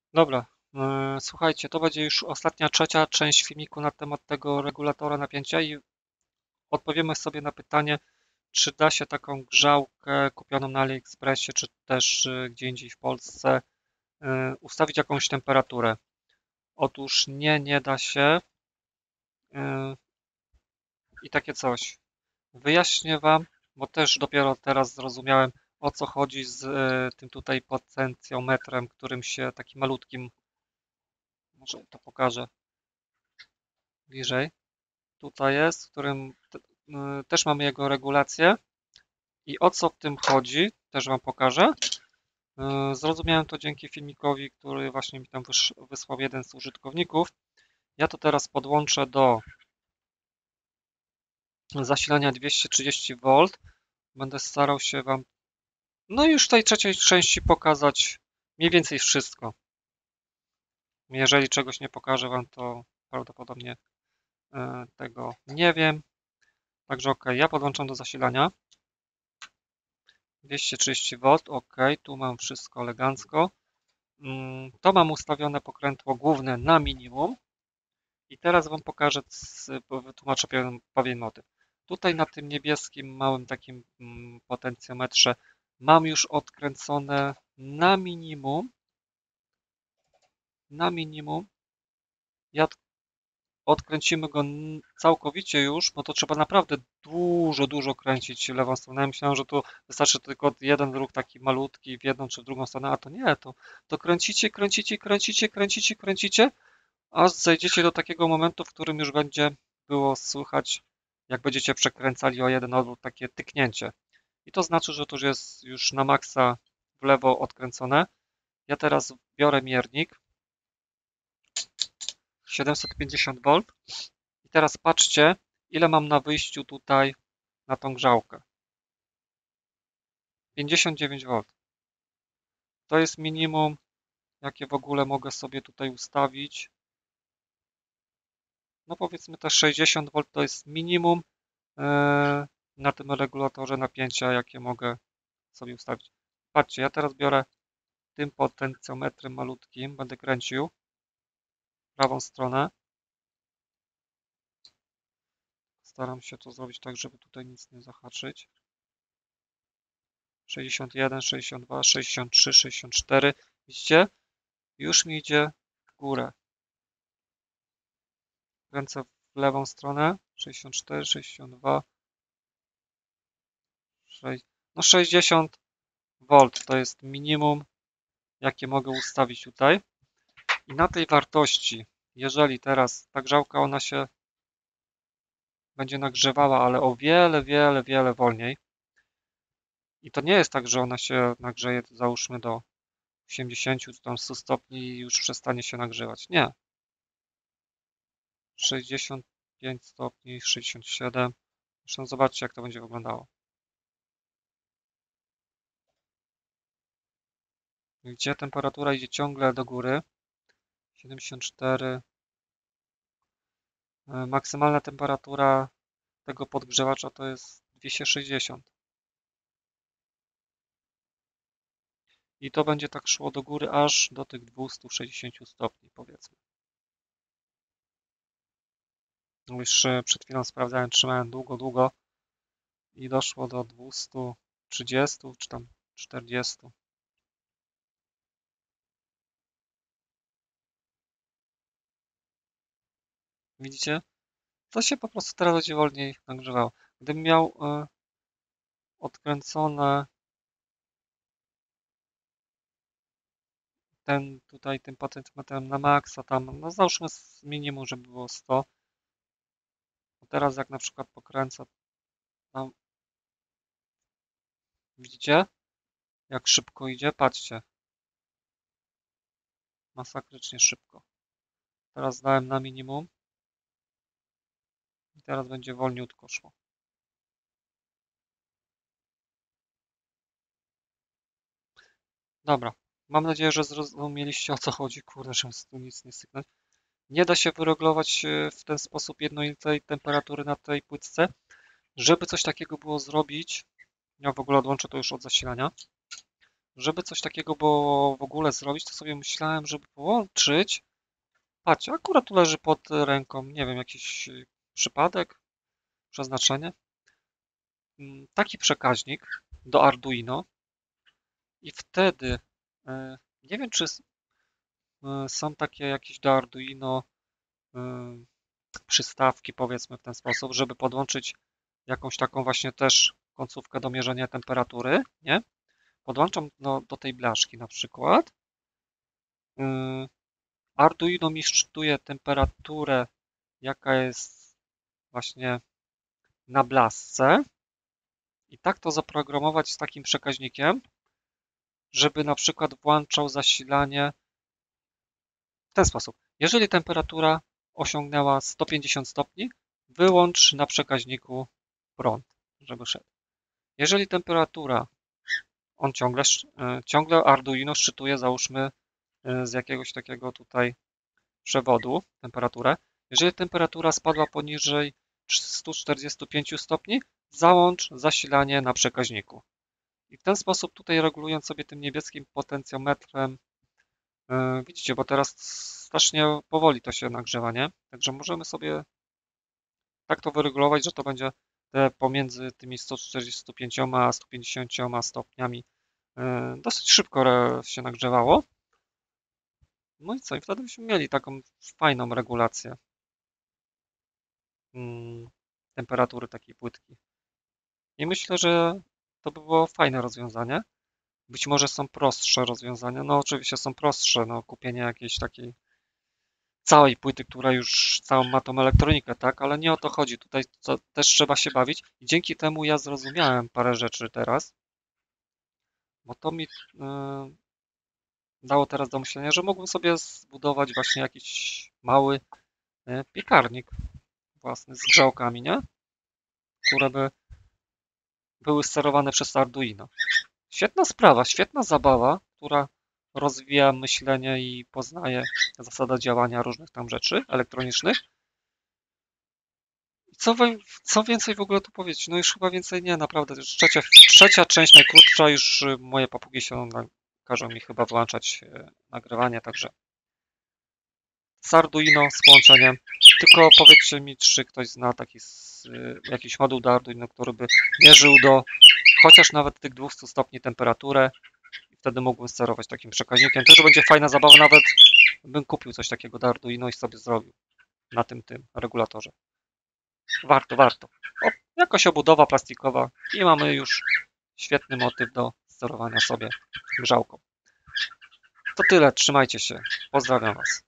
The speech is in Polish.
Dobra, słuchajcie, to będzie już ostatnia, trzecia część filmiku na temat tego regulatora napięcia i odpowiemy sobie na pytanie, czy da się taką grzałkę kupioną na AliExpressie, czy też gdzie indziej w Polsce ustawić jakąś temperaturę. Otóż nie da się i takie coś. Wyjaśnię Wam, bo też dopiero teraz zrozumiałem, o co chodzi z tym tutaj potencjometrem, którym się takim malutkim, może to pokażę bliżej. Tutaj jest, w którym też mamy jego regulację i o co w tym chodzi, też Wam pokażę. Zrozumiałem to dzięki filmikowi, który właśnie mi tam wysłał jeden z użytkowników. Ja to teraz podłączę do zasilania 230V. Będę starał się Wam, no już w tej trzeciej części pokazać mniej więcej wszystko. Jeżeli czegoś nie pokażę Wam, to prawdopodobnie tego nie wiem. Także ok, ja podłączam do zasilania. 230V, ok, tu mam wszystko elegancko. To mam ustawione pokrętło główne na minimum i teraz Wam pokażę, wytłumaczę pewien motyw. Tutaj na tym niebieskim małym takim potencjometrze mam już odkręcone na minimum. Ja odkręcimy go całkowicie już, bo to trzeba naprawdę dużo kręcić lewą stronę. Ja myślałem, że tu wystarczy tylko jeden ruch taki malutki w jedną czy w drugą stronę, a to nie, to kręcicie, aż zejdziecie do takiego momentu, w którym już będzie było słychać, jak będziecie przekręcali o jeden odwrót, takie tyknięcie. I to znaczy, że to już jest już na maksa w lewo odkręcone. Ja teraz biorę miernik 750V i teraz patrzcie, ile mam na wyjściu tutaj na tą grzałkę. 59V. To jest minimum, jakie w ogóle mogę sobie tutaj ustawić. No powiedzmy też 60V to jest minimum na tym regulatorze napięcia, jakie mogę sobie ustawić. Patrzcie, ja teraz biorę tym potencjometrem malutkim, będę kręcił w prawą stronę. Staram się to zrobić tak, żeby tutaj nic nie zahaczyć. 61, 62, 63, 64. Widzicie? Już mi idzie w górę. Kręcę w lewą stronę. 64, 62, 6. No 60V to jest minimum, jakie mogę ustawić tutaj. I na tej wartości, jeżeli teraz ta grzałka ona się będzie nagrzewała, ale o wiele wolniej. I to nie jest tak, że ona się nagrzeje, załóżmy do 80 czy tam 100 stopni i już przestanie się nagrzewać. Nie. 65 stopni, 67. Zresztą zobaczcie, jak to będzie wyglądało. Gdzie temperatura idzie ciągle do góry. 74. Maksymalna temperatura tego podgrzewacza to jest 260. I to będzie tak szło do góry aż do tych 260 stopni, powiedzmy. Już przed chwilą sprawdzałem, trzymałem długo i doszło do 230 czy tam 40. Widzicie? To się po prostu teraz będzie wolniej nagrzewało. Gdybym miał odkręcone ten tutaj tym potencjometrem na maksa, tam no załóżmy z minimum, żeby było 100. A teraz jak na przykład pokręcę tam, widzicie? Jak szybko idzie? Patrzcie. Masakrycznie szybko. Teraz dałem na minimum i teraz będzie wolniutko szło. Dobra. Mam nadzieję, że zrozumieliście, o co chodzi. Kurde, że tu nic nie syknąć. Nie da się wyregulować w ten sposób jednolitej temperatury na tej płytce. Żeby coś takiego było zrobić, ja w ogóle odłączę to już od zasilania. żeby coś takiego było w ogóle zrobić, to sobie myślałem, żeby połączyć. Patrzcie, akurat tu leży pod ręką, nie wiem, jakiś przypadek, przeznaczenie. Taki przekaźnik do Arduino i wtedy nie wiem, czy są takie jakieś do Arduino przystawki, powiedzmy w ten sposób, żeby podłączyć jakąś taką właśnie też końcówkę do mierzenia temperatury, nie? Podłączam do tej blaszki na przykład. Arduino mi szczytuje temperaturę, jaka jest właśnie na blaszce i tak to zaprogramować z takim przekaźnikiem, żeby na przykład włączał zasilanie w ten sposób. Jeżeli temperatura osiągnęła 150 stopni, wyłącz na przekaźniku prąd, żeby szedł. Jeżeli temperatura, on ciągle Arduino szczytuje, załóżmy z jakiegoś takiego tutaj przewodu temperaturę. Jeżeli temperatura spadła poniżej 145 stopni, załącz zasilanie na przekaźniku. I w ten sposób tutaj regulując sobie tym niebieskim potencjometrem, widzicie, bo teraz strasznie powoli to się nagrzewa, nie? Także możemy sobie tak to wyregulować, że to będzie pomiędzy tymi 145 a 150 stopniami dosyć szybko się nagrzewało. No i co? I wtedy byśmy mieli taką fajną regulację temperatury takiej płytki. I myślę, że to by było fajne rozwiązanie. Być może są prostsze rozwiązania. No oczywiście są prostsze, no kupienie jakiejś takiej całej płyty, która już całą ma tą elektronikę, tak? Ale nie o to chodzi. Tutaj też trzeba się bawić. I dzięki temu ja zrozumiałem parę rzeczy teraz, bo to mi dało teraz do myślenia, że mógłbym sobie zbudować właśnie jakiś mały piekarnik własny z grzałkami, nie? Które by były sterowane przez Arduino. Świetna sprawa, świetna zabawa, która rozwija myślenie i poznaje zasadę działania różnych tam rzeczy elektronicznych. Co więcej w ogóle tu powiedzieć? No już chyba więcej nie, naprawdę. Już trzecia część, najkrótsza, już moje papugi się każą mi chyba włączać nagrywanie, także z Arduino, z połączeniem. Tylko powiedzcie mi, czy ktoś zna taki jakiś moduł do Arduino, który by mierzył do chociaż nawet tych 200 stopni temperaturę i wtedy mógłbym sterować takim przekaźnikiem. Też będzie fajna zabawa, nawet bym kupił coś takiego do Arduino i sobie zrobił na tym regulatorze. Warto. O, jakoś obudowa plastikowa i mamy już świetny motyw do sterowania sobie grzałką. To tyle, trzymajcie się. Pozdrawiam Was.